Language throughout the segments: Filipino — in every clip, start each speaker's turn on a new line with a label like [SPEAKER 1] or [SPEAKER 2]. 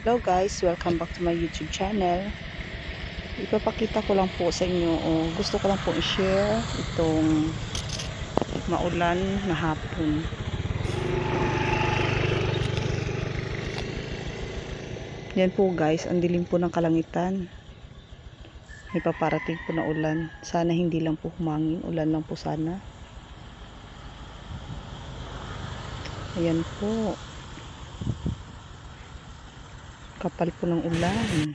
[SPEAKER 1] Hello guys, welcome back to my YouTube channel. Ipapakita ko lang po sa inyo o gusto ko lang po i-share itong maulan na hapon. Yan po guys, ang dilim po ng kalangitan. May paparating po na ulan. Sana hindi lang po humangin, ulan lang po sana. Ayan po. Kapal po ng ulan.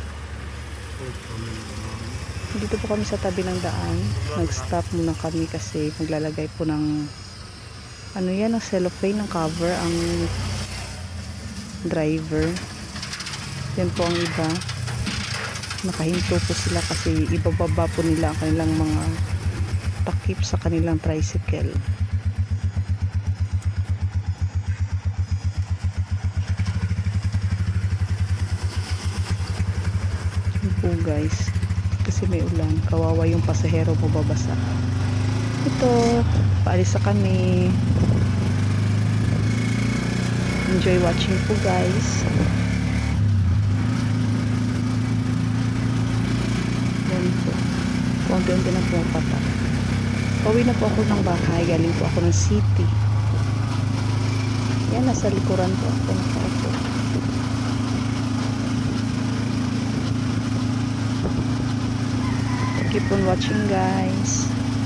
[SPEAKER 1] Dito po kami sa tabi ng daan. Nag-stop muna kami kasi maglalagay po ng ano yan, ang cellophane ng cover ang driver. Yan po ang iba. Nakahinto po sila kasi ibababa po nila ang kanilang mga takip sa kanilang tricycle. Yan po guys. Kasi may ulan. Kawawa yung pasahero mababasa. Ito. Paalis na kami. Enjoy watching po guys. Yan po. Konti-unti na po pata. Pauwi na po ako ng bahay. Galing po ako ng city. Yan, nasa likuran po ako. Nakaupo. Keep on watching guys.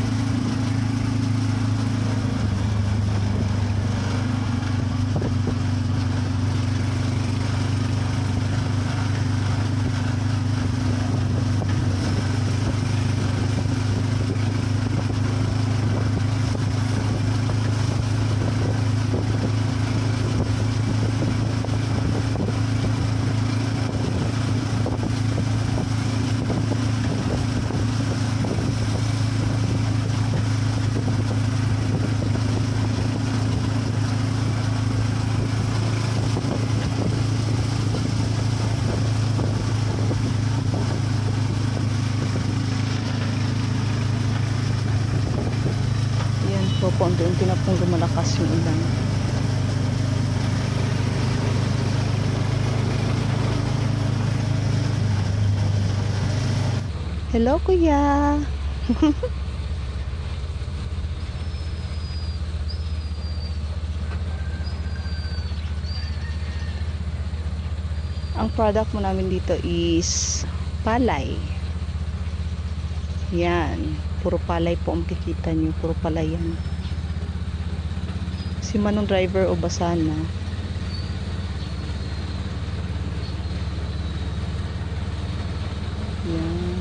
[SPEAKER 1] Po, unti-unti na pong lumalakas yung ulan. Hello kuya. Ang product mo namin dito is palay. Yan, puro palay po ang makikita nyo, puro palay yan. Si manong driver o basa na. Yan.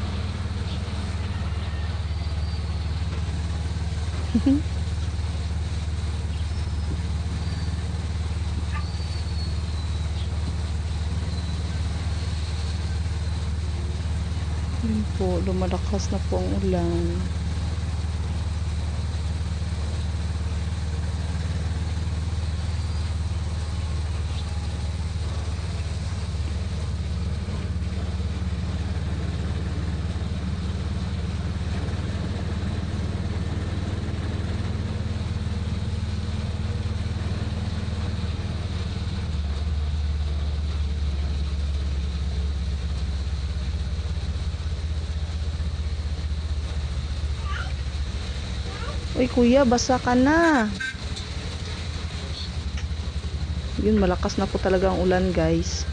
[SPEAKER 1] Yan po, lumalakas na po ang ulan. Uy kuya, basa ka na. Yun, malakas na po talaga ang ulan guys.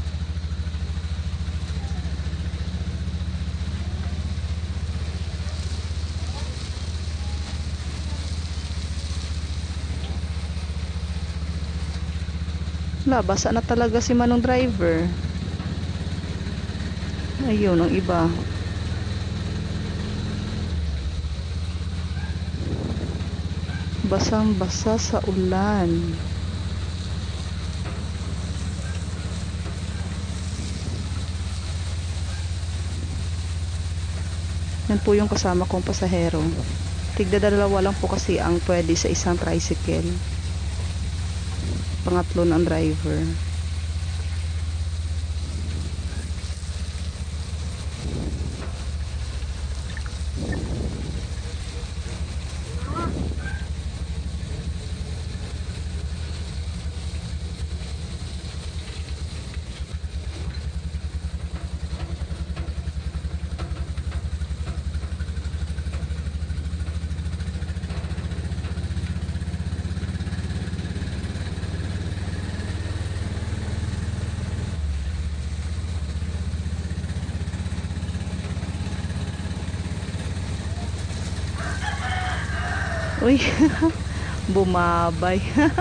[SPEAKER 1] Wala, basa na talaga si manong driver. Ayun, ang iba. Basang-basa sa ulan. Yan po yung kasama kong pasahero. Tigda-dalawa lang po kasi ang pwede sa isang tricycle. Pangatlo ng driver. Uy, bumabay.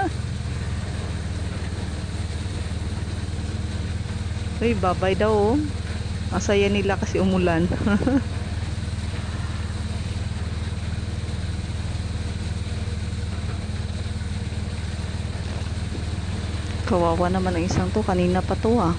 [SPEAKER 1] Uy, babay daw oh. Ang saya nila kasi umulan. Kawawa naman ang isang to. Kanina pa to ah.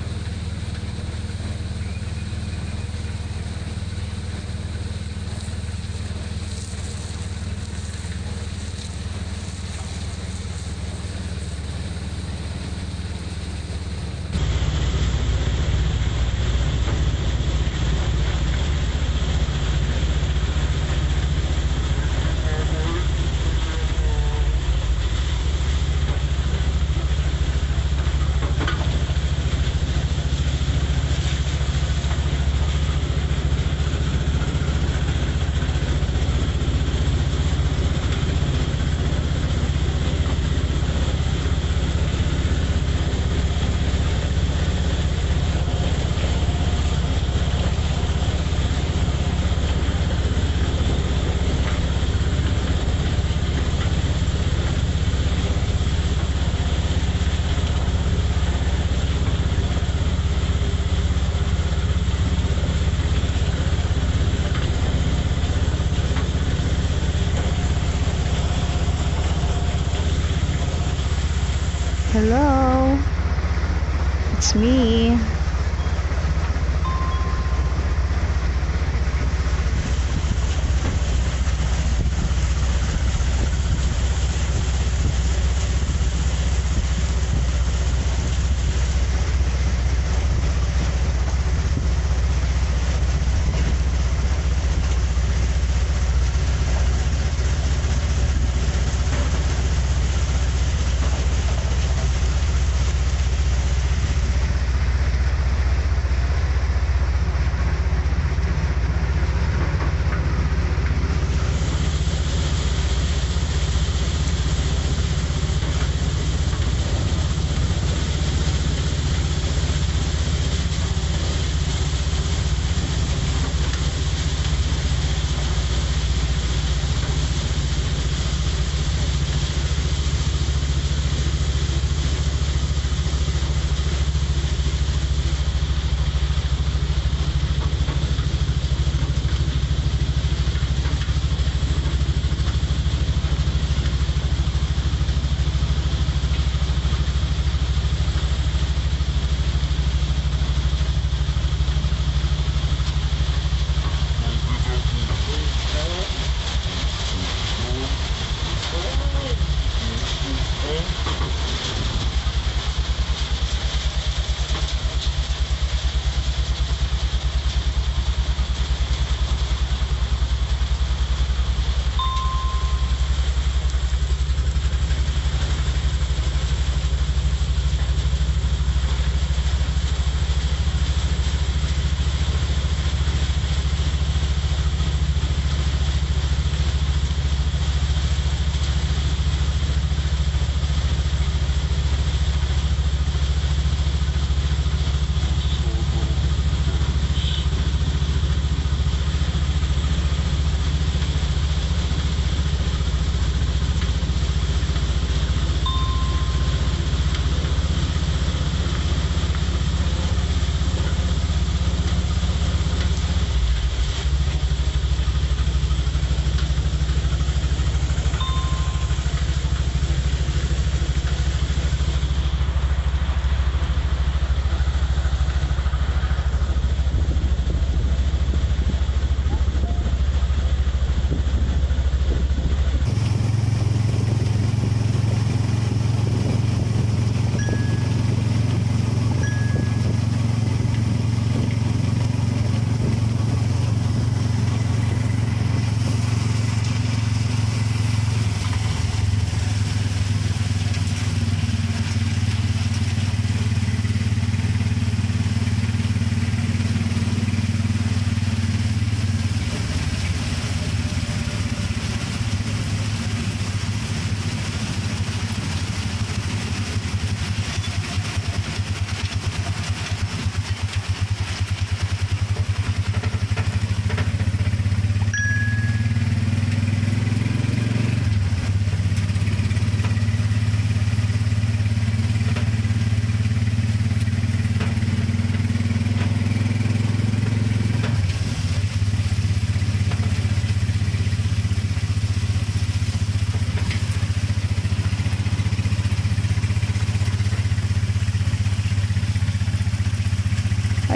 [SPEAKER 1] Hello, it's me.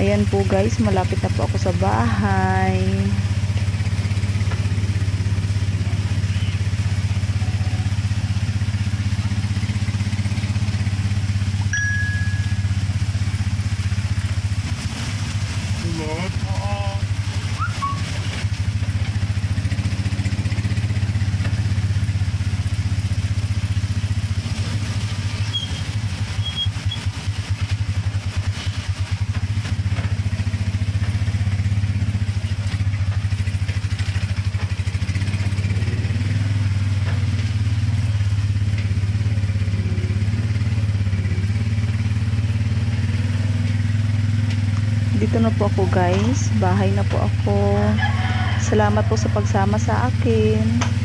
[SPEAKER 1] Ayan po guys, malapit na po ako sa bahay. Dito na po ako guys, bahay na po ako. Salamat po sa pagsama sa akin.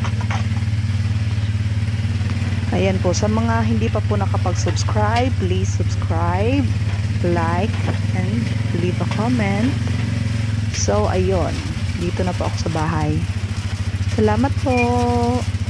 [SPEAKER 1] Ayan po, sa mga hindi pa po nakapag-subscribe, please subscribe, like, and leave a comment. So ayun, dito na po ako sa bahay. Salamat po.